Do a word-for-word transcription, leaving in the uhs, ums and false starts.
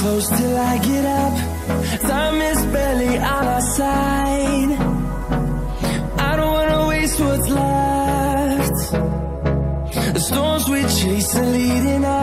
close till I get up. Time is barely on our side. I don't wanna waste what's left. The storms we chase are leading us.